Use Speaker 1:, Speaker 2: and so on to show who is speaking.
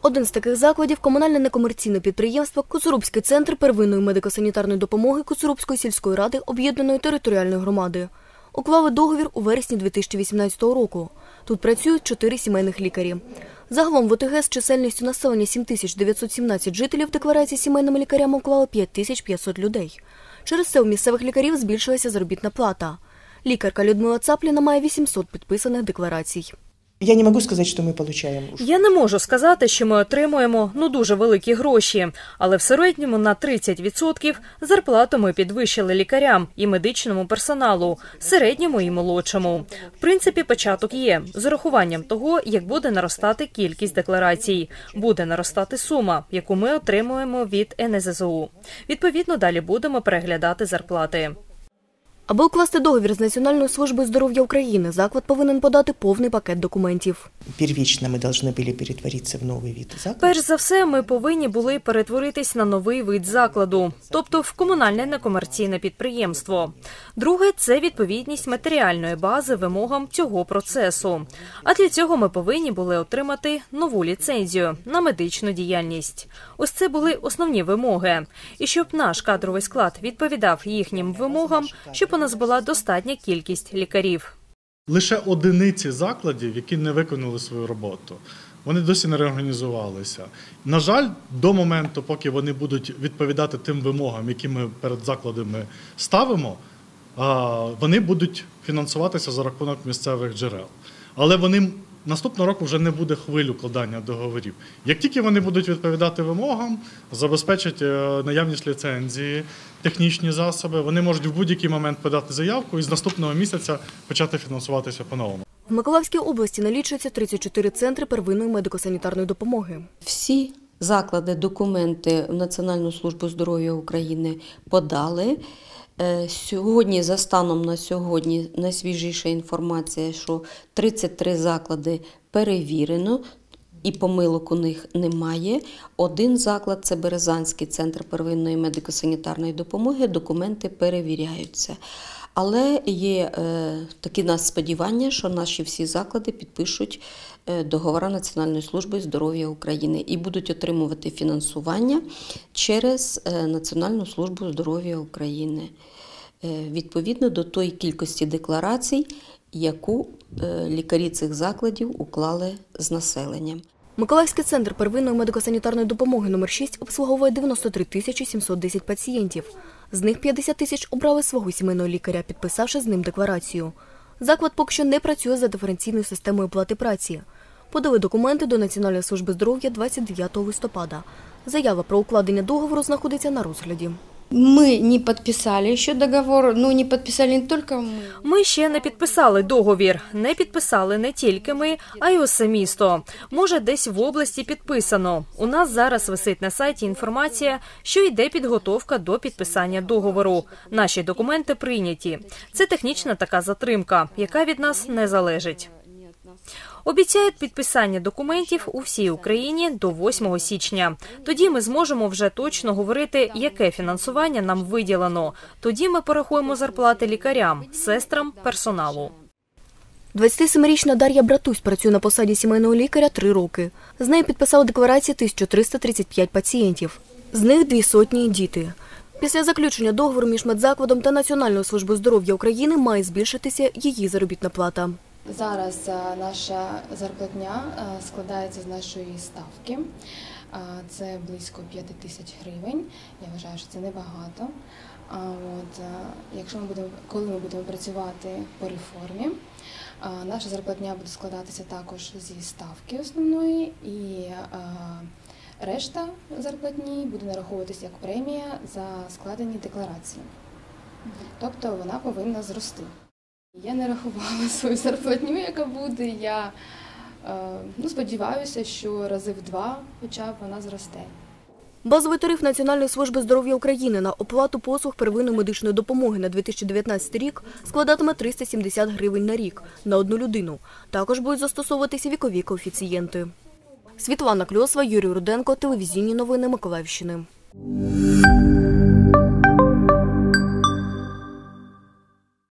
Speaker 1: Один з таких закладів – комунальне некомерційне підприємство «Коцурубський центр первинної медико-санітарної допомоги Коцурубської сільської ради об'єднаної територіальної громади». Уклали договір у вересні 2018 року. Тут працюють 4 сімейних лікарі. Загалом в ОТГ з чисельністю населення 7917 жителів декларації сімейними лікарями уклали 5500 людей. Через це у місцевих лікарів збільшилася заробітна плата. Лікарка Людмила Цапліна має 800 підписаних декларацій.
Speaker 2: Я не можу сказати, що ми отримуємо.
Speaker 3: Я не можу сказати, що ми отримуємо дуже великі гроші, але в середньому на 30% зарплату ми підвищили лікарям і медичному персоналу, середньому і молодшому. В принципі, початок є, з урахуванням того, як буде наростати кількість декларацій, буде наростати сума, яку ми отримуємо від НСЗУ. Відповідно, далі будемо переглядати зарплати.
Speaker 1: Аби укласти договір з Національною службою здоров'я України, заклад повинен подати повний пакет документів.
Speaker 2: Первично ми повинні були перетворитися в новий вид закладу.
Speaker 3: Перш за все, ми повинні були перетворитись на новий вид закладу, тобто в комунальне некомерційне підприємство. Друге – це відповідність матеріальної бази вимогам цього процесу. А для цього ми повинні були отримати нову ліцензію на медичну діяльність. Ось це були основні вимоги. І щоб наш кадровий склад відповідав їхнім вимогам, щоб у нас була достатня кількість лікарів.
Speaker 4: Лише одиниці закладів, які не виконали свою роботу. Вони досі не реорганізувалися. На жаль, до моменту, поки вони будуть відповідати тим вимогам, які ми перед закладами ставимо, вони будуть фінансуватися за рахунок місцевих джерел. Але наступного року вже не буде хвиль укладання договорів. Як тільки вони будуть відповідати вимогам, забезпечать наявність ліцензії, технічні засоби, вони можуть в будь-який момент подати заявку і з наступного місяця почати фінансуватися по-новому.
Speaker 1: В Миколаївській області налічується 34 центри первинної медико-санітарної допомоги.
Speaker 5: Всі заклади документи в Національну службу здоров'я України подали. Сьогодні, за станом на сьогодні, найсвіжіша інформація, що 33 заклади перевірено і помилок у них немає. Один заклад – це Березанський центр первинної медико-санітарної допомоги, документи перевіряються. Але є такі нас сподівання, що наші всі заклади підпишуть договори Національної служби здоров'я України і будуть отримувати фінансування через Національну службу здоров'я України. Відповідно до тої кількості декларацій, яку лікарі цих закладів уклали з населенням.
Speaker 1: Миколаївський центр первинної медико-санітарної допомоги номер 6 обслуговує 93 710 пацієнтів. З них 50 тисяч обрали свого сімейного лікаря, підписавши з ним декларацію. Заклад поки що не працює за диференційною системою оплати праці. Подали документи до Національної служби здоров'я 29 листопада. Заява про укладення договору знаходиться на розгляді.
Speaker 6: Ми не підписали ще договор, не підписали не тільки ми.
Speaker 3: Ми ще не підписали договір. Не підписали не тільки ми, а й усе місто. Може, десь в області підписано. У нас зараз висить на сайті інформація, що йде підготовка до підписання договору. Наші документи прийняті. Це технічна така затримка, яка від нас не залежить. Обіцяють підписання документів у всій Україні до 8 січня. Тоді ми зможемо вже точно говорити, яке фінансування нам виділено. Тоді ми порахуємо зарплати лікарям, сестрам, персоналу.
Speaker 1: 27-річна Дар'я Братусь працює на посаді сімейного лікаря 3 роки. З нею підписали декларації 1335 пацієнтів. З них 200 – діти. Після заключення договору між медзакладом та Національною службою здоров'я України має збільшитися її заробітна плата.
Speaker 7: Зараз наша зарплатня складається з нашої ставки. Це близько 5 тисяч гривень. Я вважаю, що це небагато. Коли ми будемо працювати по реформі, наша зарплатня буде складатися також зі ставки основної і решта зарплатні буде нараховуватися як премія за складені декларації. Тобто вона повинна зрости. Я не рахувала свою зарплатню, яка буде. Я сподіваюся, що рази в 2 хоча б вона зросте.
Speaker 1: Базовий тариф Національної служби здоров'я України на оплату послуг первинної медичної допомоги на 2019 рік складатиме 370 гривень на рік на одну людину. Також будуть застосовуватися вікові коефіцієнти. Світлана Кльосова, Юрій Руденко, телевізійні новини Миколаївщини.